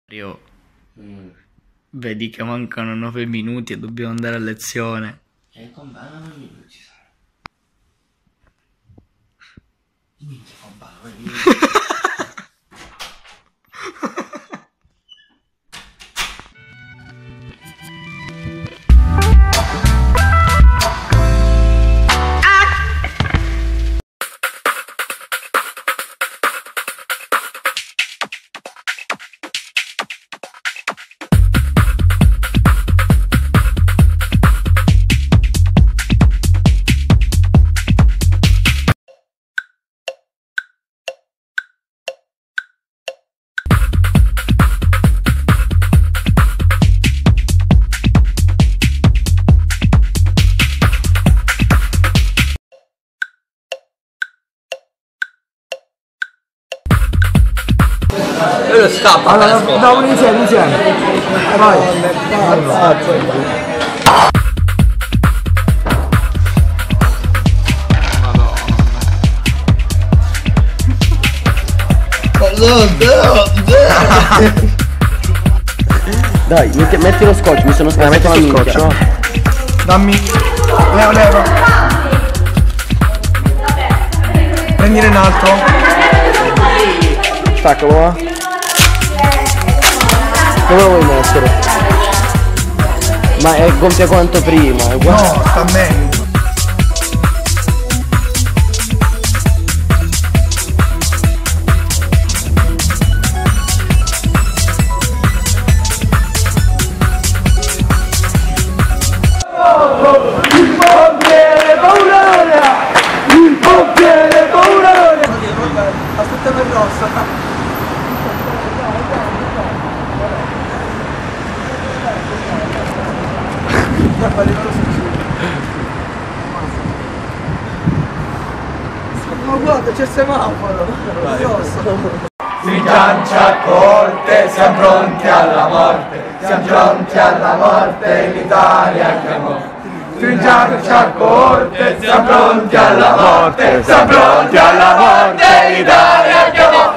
Io vedi che mancano 9 minuti e dobbiamo andare a lezione. E compare 9 minuti sarà. Minchia, compare 9 minuti. Scappa, allora, andiamo insieme. Vai. Dai, metti lo scotch, mi sono spezzato la minchia. No? Dammi. Leva. Prendine un altro. Staccalo, va. Come lo vuoi mettere? Ma è gonfia quanto prima, è uguale. No, sta meglio. Aspetta per rossa. Ma guarda, c'è il semaforo. Stringiamoci a corte, siamo pronti alla morte, siamo pronti alla morte, l'Italia chiamò. Stringiamoci a corte, siamo pronti alla morte, siamo pronti alla morte, l'Italia chiamò.